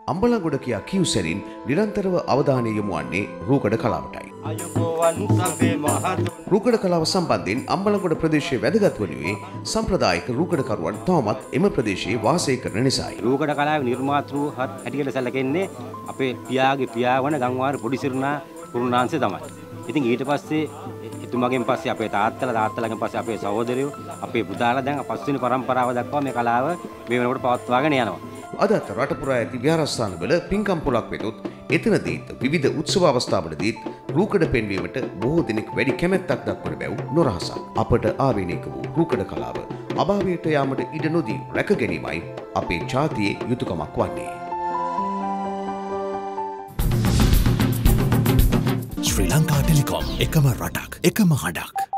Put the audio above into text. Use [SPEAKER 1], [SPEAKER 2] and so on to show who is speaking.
[SPEAKER 1] අම්බලගොඩ කියා කියු සැරින් නිරන්තරව අවධානය යොමු වන්නේ රූකඩ කලාවටයි. රූකඩ කලාව සම්බන්ධයෙන් අම්බලගොඩ ප්‍රදේශයේ වැදගත් වනුයේ සම්ප්‍රදායික රූකඩකරුවන් තවමත් එම ප්‍රදේශයේ වාසය කරන නිසායි.
[SPEAKER 2] රූකඩ කලාවේ නිර්මාතෘ හැටියට සැලකෙන්නේ අපේ පියාගේ පියා වන ගම්වාර පොඩි සිරුනා කුරුණාංශය තමයි. ඉතින් ඊට පස්සේ එතුමාගෙන් පස්සේ අපේ තාත්තලාගෙන් පස්සේ අපේ සහෝදරයෝ අපේ පුතාලා දැන් පස්වෙනි පරම්පරාව දක්වා මේ කලාව මේ වෙනකොට පවත්වාගෙන යනවා.
[SPEAKER 1] අදත් රට පුරා ඇති විහාරස්ථානවල පින්කම් පොලක් වෙතොත් එතනදීත් විවිධ උත්සව අවස්ථාවලදීත් රූකඩ පෙන්වීමට බොහෝ දෙනෙක් වැඩි කැමැත්තක් දක්වන බැව් නොරහසක්. අපට ආවේනික වූ රූකඩ කලාව අභාවයට යාමට ඉඩ නොදී රැක ගැනීමයි අපේ ජාතියේ යුතුයකමක් වන්නේ.
[SPEAKER 3] Sri Lanka Telecom ekama ratak ekama hadak